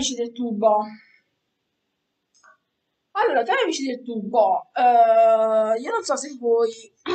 amici del tubo. Allora, cari amici del tubo, io non so se voi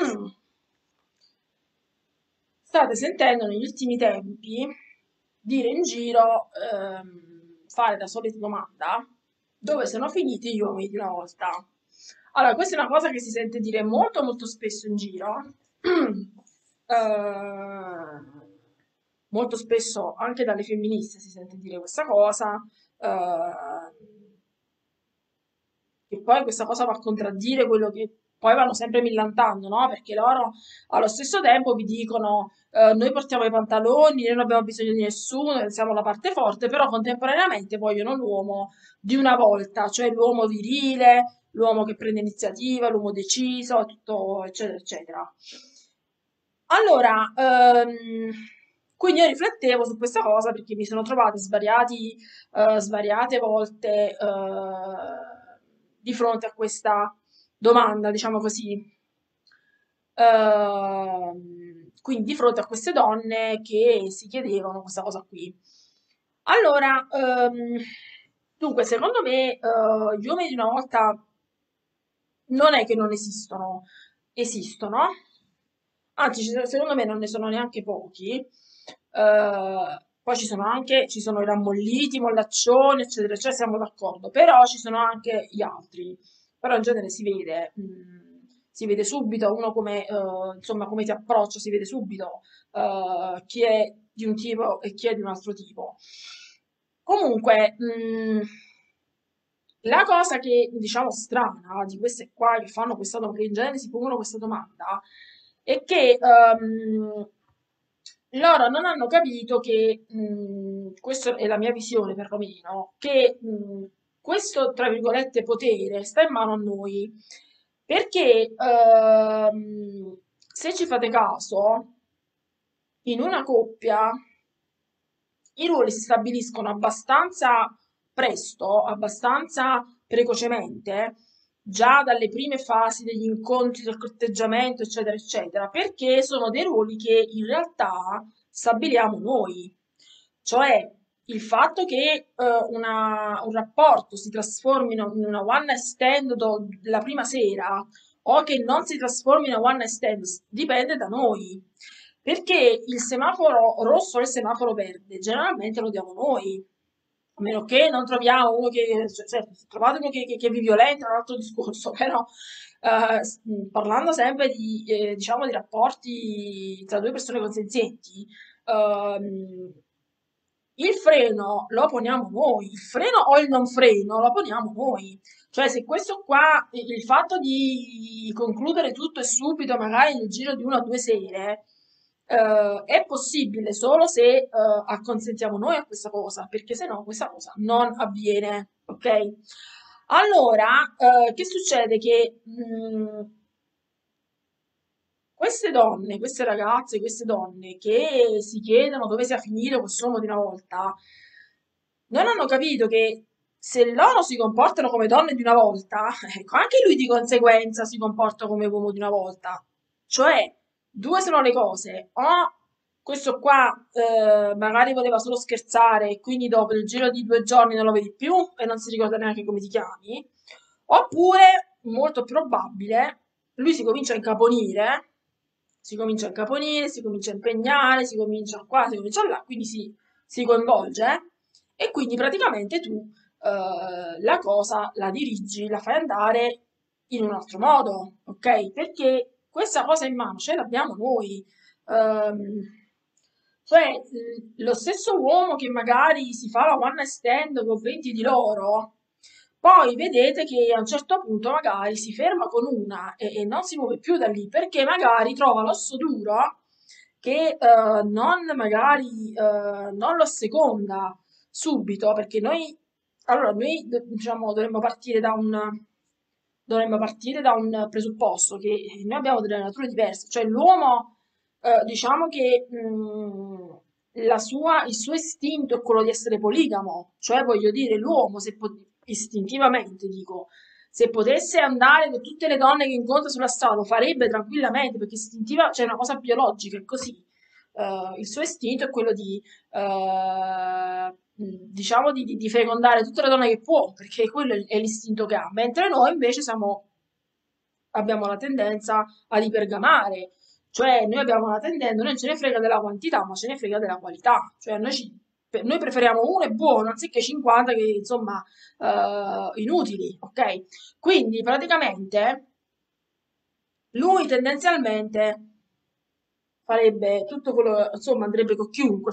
state sentendo negli ultimi tempi dire in giro, fare la solita domanda, dove sono finiti gli uomini di una volta? Allora, questa è una cosa che si sente dire molto molto spesso in giro, molto spesso anche dalle femministe si sente dire questa cosa, che poi questa cosa va a contraddire quello che poi vanno sempre millantando, no? Perché loro allo stesso tempo vi dicono noi portiamo i pantaloni, noi non abbiamo bisogno di nessuno, siamo la parte forte, però contemporaneamente vogliono l'uomo di una volta, cioè l'uomo virile, l'uomo che prende iniziativa, l'uomo deciso, tutto eccetera eccetera. Allora, quindi io riflettevo su questa cosa perché mi sono trovata svariate volte di fronte a questa domanda, diciamo così. Quindi di fronte a queste donne che si chiedevano questa cosa qui. Allora, dunque, secondo me, gli uomini di una volta non è che non esistono, esistono, anzi, secondo me non ne sono neanche pochi. Poi ci sono i rammolliti, i mollaccioni, eccetera, eccetera, siamo d'accordo, però ci sono anche gli altri. Però in genere si vede subito uno come, insomma, come ti approccia, si vede subito chi è di un tipo e chi è di un altro tipo. Comunque, la cosa che diciamo strana di queste qua che fanno questa domanda, che in genere si pongono questa domanda, è che loro non hanno capito che, questa è la mia visione perlomeno, che questo, tra virgolette, potere sta in mano a noi. Perché se ci fate caso, in una coppia i ruoli si stabiliscono abbastanza presto, abbastanza precocemente, già dalle prime fasi degli incontri, del corteggiamento, eccetera, eccetera, perché sono dei ruoli che in realtà stabiliamo noi. Cioè, il fatto che un rapporto si trasformi in una one night stand la prima sera o che non si trasformi in una one night stand dipende da noi. Perché il semaforo rosso e il semaforo verde generalmente lo diamo noi, a meno che non troviamo uno cioè, se trovate uno che vi violenta, è un altro discorso, però parlando sempre diciamo, di rapporti tra due persone consenzienti, ehm, il freno lo poniamo noi, il freno o il non freno lo poniamo noi. Cioè, se questo qua, il fatto di concludere tutto e subito, magari nel giro di una o due sere, è possibile solo se acconsentiamo noi a questa cosa, perché se no questa cosa non avviene, ok? Allora, che succede? Che queste donne, queste ragazze, queste donne che si chiedono dove sia finito quest'uomo di una volta, non hanno capito che se loro si comportano come donne di una volta, ecco, anche lui di conseguenza si comporta come uomo di una volta. Cioè, due sono le cose. O questo qua magari voleva solo scherzare e quindi dopo il giro di 2 giorni non lo vedi più e non si ricorda neanche come ti chiami. Oppure, molto probabile, lui si comincia a incaponire, si comincia a impegnare, si comincia qua, si comincia là, quindi si coinvolge e quindi praticamente tu la cosa la dirigi, la fai andare in un altro modo, ok? Perché questa cosa in mano ce l'abbiamo noi. Ehm, cioè, lo stesso uomo che magari si fa la one night stand con 20 di loro, poi vedete che a un certo punto magari si ferma con una e non si muove più da lì perché magari trova l'osso duro che non magari non lo asseconda subito, perché noi diciamo, dovremmo partire da un presupposto che noi abbiamo delle nature diverse, cioè l'uomo, diciamo che il suo istinto è quello di essere poligamo, cioè voglio dire, l'uomo, istintivamente dico, se potesse andare con tutte le donne che incontra sulla strada, lo farebbe tranquillamente, perché istintiva, cioè è una cosa biologica, è così. Il suo istinto è quello di diciamo di fecondare tutte le donne che può, perché quello è l'istinto che ha, mentre noi invece abbiamo la tendenza ad ipergamare, cioè noi abbiamo la tendenza, non ce ne frega della quantità, ma ce ne frega della qualità, cioè noi preferiamo uno e buono anziché 50 che insomma inutili, ok? Quindi praticamente lui tendenzialmente farebbe tutto quello, insomma, andrebbe con chiunque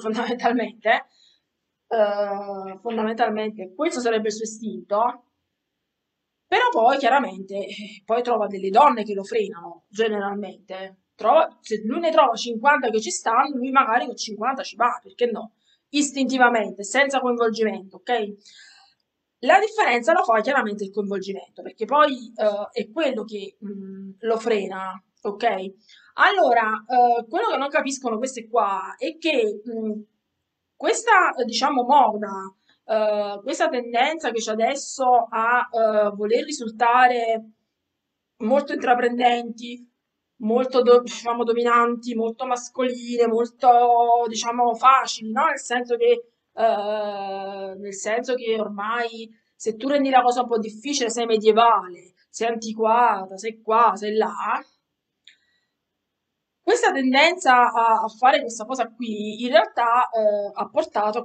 fondamentalmente questo sarebbe il suo istinto, però poi chiaramente poi trova delle donne che lo frenano, generalmente. Se lui ne trova 50 che ci stanno, lui magari con 50 ci va, perché no? Istintivamente, senza coinvolgimento, ok? La differenza la fa chiaramente il coinvolgimento, perché poi è quello che lo frena, ok? Allora, quello che non capiscono queste qua è che questa, diciamo, moda, questa tendenza che c'è adesso a voler risultare molto intraprendenti, molto, diciamo, dominanti, molto mascoline, molto, diciamo, facili, no? Nel senso che ormai se tu rendi la cosa un po' difficile, sei medievale, sei antiquata, sei qua, sei là. Questa tendenza a fare questa cosa qui in realtà ha portato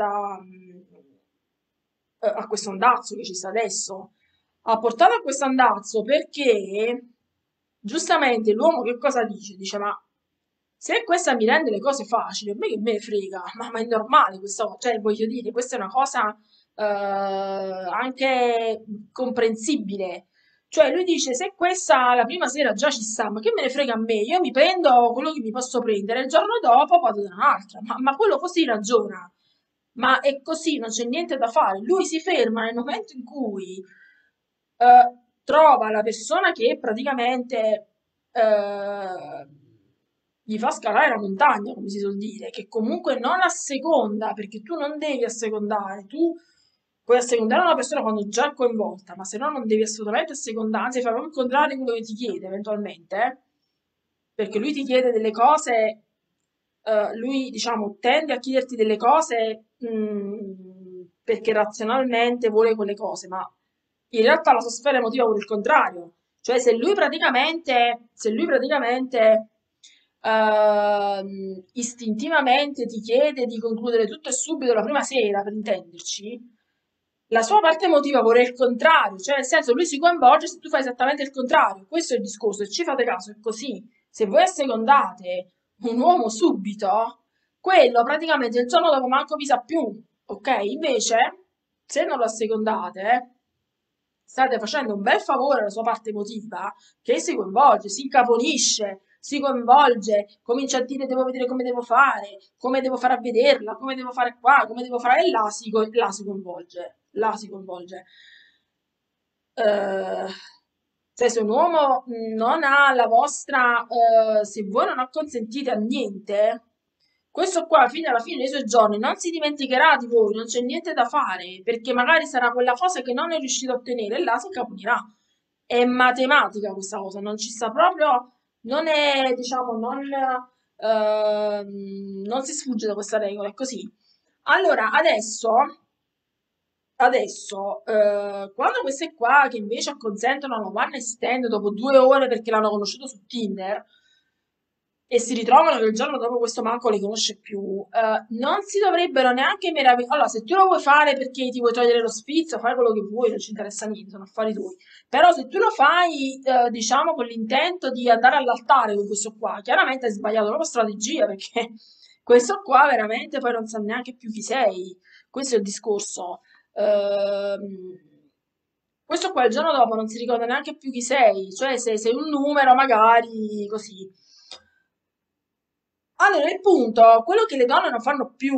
a questo andazzo che ci sta adesso. Ha portato a questo andazzo perché giustamente l'uomo che cosa dice? Dice: Ma se questa mi rende le cose facili, a me che me ne frega, ma è normale questa cosa, cioè voglio dire, questa è una cosa anche comprensibile. Cioè, lui dice: Se questa la prima sera già ci sta, ma che me ne frega a me? Io mi prendo quello che mi posso prendere, il giorno dopo vado da un'altra. Ma quello così ragiona. Ma è così, non c'è niente da fare. Lui si ferma nel momento in cui trova la persona che praticamente eh, gli fa scalare la montagna, come si suol dire, che comunque non asseconda, perché tu non devi assecondare, tu puoi assecondare una persona quando già è coinvolta, ma se no non devi assolutamente assecondare, anzi fai proprio il contrario di quello che ti chiede eventualmente, perché lui ti chiede delle cose, lui diciamo tende a chiederti delle cose perché razionalmente vuole quelle cose, ma in realtà la sua sfera emotiva vuole il contrario. Cioè, se lui praticamente istintivamente ti chiede di concludere tutto e subito la prima sera, per intenderci, la sua parte emotiva vuole il contrario, cioè nel senso lui si coinvolge se tu fai esattamente il contrario. Questo è il discorso, e ci fate caso, è così. Se voi assecondate un uomo subito, quello praticamente il giorno dopo manco vi sa più, ok? Invece, se non lo assecondate, state facendo un bel favore alla sua parte emotiva, che si coinvolge, si incaponisce, si coinvolge, comincia a dire devo vedere come devo fare a vederla, come devo fare qua, come devo fare là, là si coinvolge, là si coinvolge. Eh, cioè, se un uomo non ha la vostra, se voi non acconsentite a niente, questo qua, fino alla fine dei suoi giorni, non si dimenticherà di voi, non c'è niente da fare, perché magari sarà quella cosa che non è riuscito a ottenere e là si incaponirà. È matematica questa cosa, non ci sta proprio, non è, diciamo, non si sfugge da questa regola, è così. Allora, adesso, quando queste qua che invece acconsentono una one night stand dopo 2 ore perché l'hanno conosciuto su Tinder e si ritrovano che il giorno dopo questo manco le conosce più, non si dovrebbero neanche meravigliare. Allora, se tu lo vuoi fare perché ti vuoi togliere lo sfizio, fai quello che vuoi, non ci interessa niente, sono affari tuoi. Però se tu lo fai, diciamo, con l'intento di andare all'altare con questo qua, chiaramente hai sbagliato la tua strategia perché questo qua veramente poi non sa neanche più chi sei. Questo è il discorso. Ehm, Questo qua il giorno dopo non si ricorda neanche più chi sei, cioè se sei un numero magari così. Allora, il punto, quello che le donne non fanno più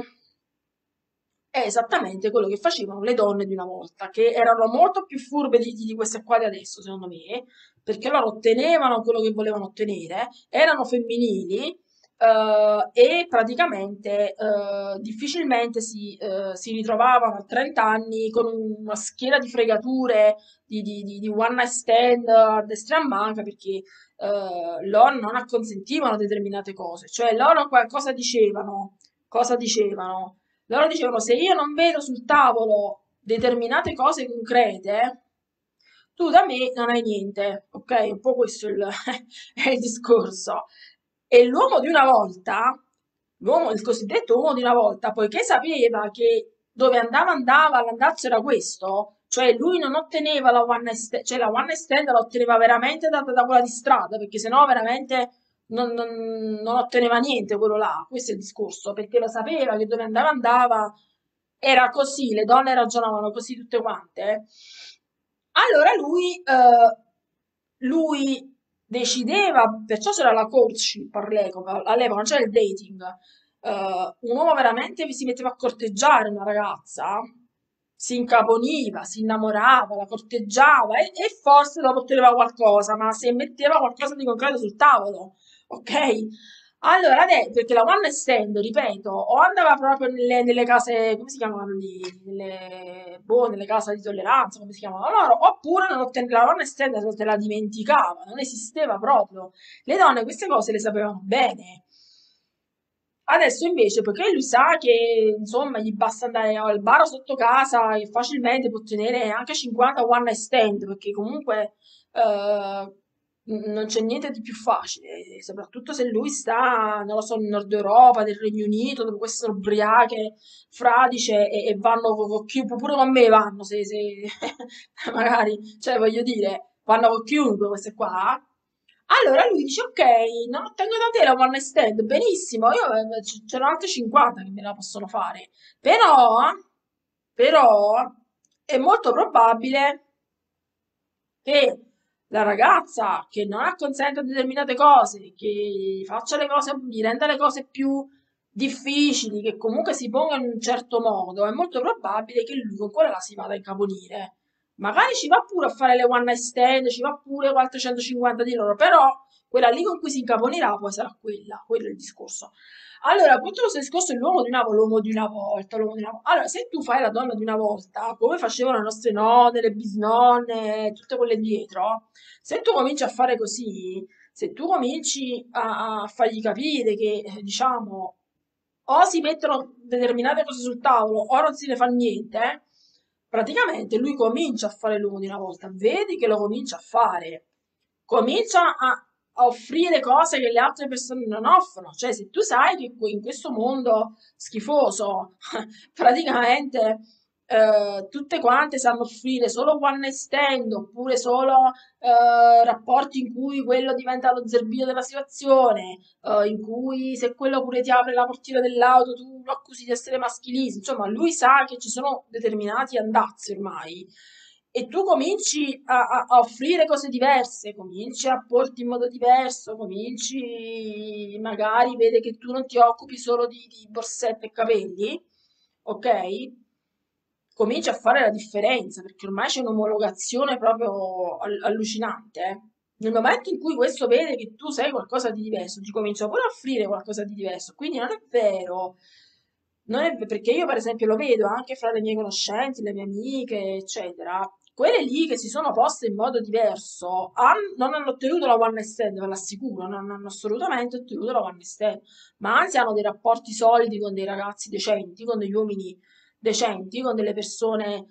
è esattamente quello che facevano le donne di una volta, che erano molto più furbe di queste qua di adesso, secondo me, perché loro ottenevano quello che volevano ottenere, erano femminili, e praticamente difficilmente si ritrovavano a 30 anni con una schiera di fregature, di one night stand a destra e a manca, perché loro non acconsentivano determinate cose, cioè loro cosa dicevano? Cosa dicevano? Loro dicevano, se io non vedo sul tavolo determinate cose concrete, tu da me non hai niente, ok? Un po' questo è è il discorso. E l'uomo di una volta, l'uomo, il cosiddetto uomo di una volta, poiché sapeva che dove andava, l'andazzo era questo, cioè lui non otteneva la one night stand, cioè la one night stand la otteneva veramente da quella di strada, perché sennò veramente non otteneva niente quello là, questo è il discorso, perché lo sapeva che dove andava, era così, le donne ragionavano così tutte quante. Allora lui decideva, perciò c'era la courtship all'epoca non c'era il dating, un uomo veramente si metteva a corteggiare una ragazza, si incaponiva, si innamorava, la corteggiava e forse dopo otteneva qualcosa, ma se metteva qualcosa di concreto sul tavolo, ok? Allora, perché la one night stand, ripeto, o andava proprio nelle case, come si chiamano lì? Nelle case di tolleranza, come si chiamano loro, oppure la one night stand non te la dimenticava, non esisteva proprio. Le donne queste cose le sapevano bene. Adesso invece, poiché lui sa che insomma gli basta andare al bar sotto casa e facilmente può ottenere anche 50 one night stand, perché comunque non c'è niente di più facile, soprattutto se lui sta, non lo so, in Nord Europa, nel Regno Unito, dove queste sono ubriache, fradice e vanno con chiunque, pure con me vanno, se magari, cioè voglio dire, vanno con chiunque queste qua. Allora lui dice: Ok, non ottengo da te la one night stand, benissimo, io c'erano altri 50 che me la possono fare, però è molto probabile che la ragazza che non acconsente a determinate cose, che faccia le cose, gli renda le cose più difficili, che comunque si ponga in un certo modo, è molto probabile che lui con quella la si vada a incaponire. Magari ci va pure a fare le one night stand, ci va pure con altre 150 di loro, però quella lì con cui si incaponirà poi sarà quella, quello è il discorso. Allora, tutto questo discorso è l'uomo di una volta, l'uomo di una volta. Allora, se tu fai la donna di una volta, come facevano le nostre nonne, le bisnonne, tutte quelle dietro, se tu cominci a fare così, se tu cominci a fargli capire che, diciamo, o si mettono determinate cose sul tavolo o non si ne fa niente, praticamente lui comincia a fare l'uomo di una volta, vedi che lo comincia a fare, comincia a offrire cose che le altre persone non offrono, cioè se tu sai che in questo mondo schifoso praticamente tutte quante sanno offrire solo one night stand oppure solo rapporti in cui quello diventa lo zerbino della situazione, in cui se quello pure ti apre la portiera dell'auto tu lo accusi di essere maschilista, insomma lui sa che ci sono determinati andazzi ormai e tu cominci a offrire cose diverse, cominci a porti in modo diverso, cominci magari vede che tu non ti occupi solo di borsette e capelli, ok? Cominci a fare la differenza perché ormai c'è un'omologazione proprio allucinante. Nel momento in cui questo vede che tu sei qualcosa di diverso, ti comincia pure a offrire qualcosa di diverso. Quindi non è vero, perché io per esempio lo vedo anche fra le mie conoscenti, le mie amiche, eccetera. Quelle lì che si sono poste in modo diverso non hanno ottenuto la one night stand, ve l'assicuro, non hanno assolutamente ottenuto la one night stand, ma anzi hanno dei rapporti solidi con dei ragazzi decenti, con degli uomini decenti, con delle persone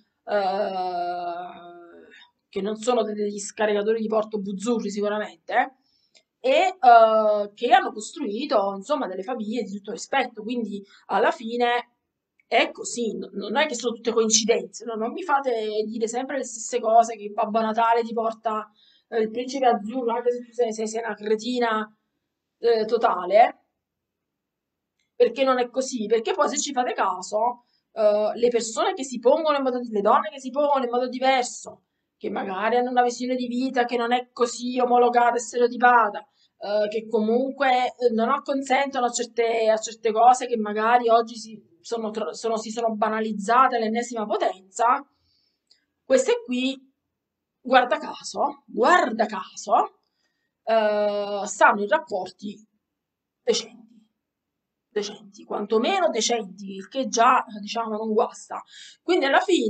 che non sono degli scaricatori di porto buzzurri sicuramente, e che hanno costruito insomma delle famiglie di tutto rispetto. Quindi alla fine è così, non è che sono tutte coincidenze, no? Non mi fate dire sempre le stesse cose che Babbo Natale ti porta il principe azzurro, anche se tu sei una cretina totale, perché non è così, perché poi se ci fate caso, le persone che si pongono le donne che si pongono in modo diverso, che magari hanno una visione di vita che non è così omologata e stereotipata, che comunque non acconsentono a certe cose che magari oggi si sono banalizzate all'ennesima potenza, queste qui, guarda caso, stanno in rapporti decenti, decenti, quantomeno decenti, il che già, diciamo, non guasta. Quindi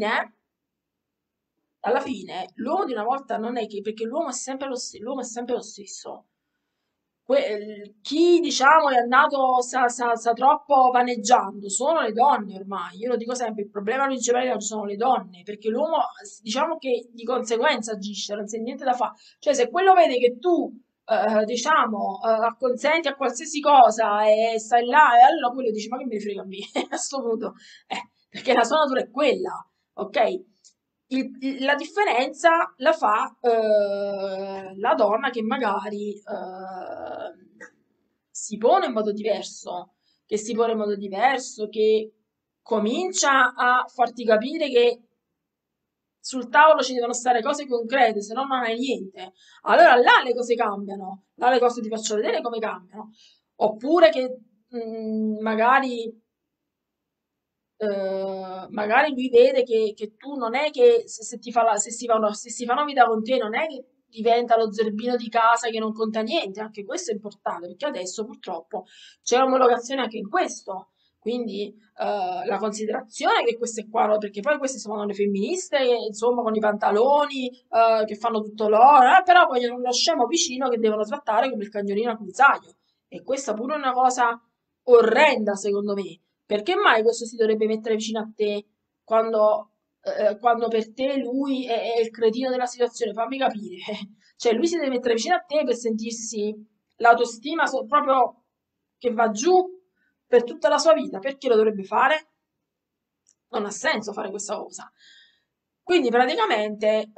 alla fine, l'uomo di una volta non è che, perché l'uomo è sempre l'uomo è sempre lo stesso. chi diciamo è andato sta troppo vaneggiando sono le donne ormai. Io lo dico sempre, il problema principale di oggi sono le donne, perché l'uomo diciamo che di conseguenza agisce, non c'è niente da fare. Cioè se quello vede che tu diciamo acconsenti a qualsiasi cosa e stai là e allora quello dice ma che me ne frega a me a sto punto. Perché la sua natura è quella, ok? La differenza la fa la donna che magari si pone in modo diverso, che si pone in modo diverso, che comincia a farti capire che sul tavolo ci devono stare cose concrete, se no non hai niente. Allora là le cose cambiano, là le cose ti faccio vedere come cambiano. Oppure che magari magari lui vede che tu non è che se ti fa se si fa una vita con te non è che diventa lo zerbino di casa che non conta niente, anche questo è importante perché adesso purtroppo c'è omologazione anche in questo, quindi la considerazione che queste qua, no, perché poi queste sono le femministe che insomma con i pantaloni che fanno tutto loro, però vogliono uno scemo vicino che devono trattare come il cagnolino al guinzaglio e questa pure è una cosa orrenda secondo me. Perché mai questo si dovrebbe mettere vicino a te quando per te lui è il cretino della situazione? Fammi capire. Cioè, lui si deve mettere vicino a te per sentirsi l'autostima proprio che va giù per tutta la sua vita. Perché lo dovrebbe fare? Non ha senso fare questa cosa. Quindi praticamente,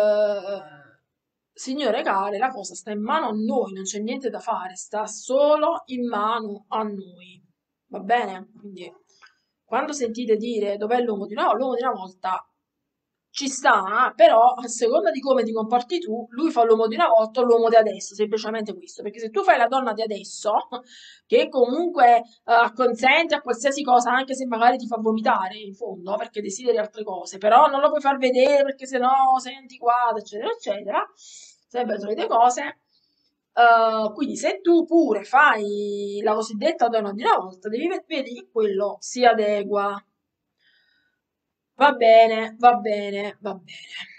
signore care, la cosa sta in mano a noi, non c'è niente da fare, sta solo in mano a noi. Va bene? Quindi quando sentite dire dov'è l'uomo di una volta ci sta, però a seconda di come ti comporti tu, lui fa l'uomo di una volta o l'uomo di adesso, semplicemente questo. Perché se tu fai la donna di adesso, che comunque acconsente a qualsiasi cosa, anche se magari ti fa vomitare in fondo, perché desideri altre cose, però non lo puoi far vedere perché sennò sei antiquata, eccetera, eccetera, sempre le solite cose. Quindi se tu pure fai la cosiddetta donna di una volta, devi vedere che quello si adegua. Va bene, va bene, va bene.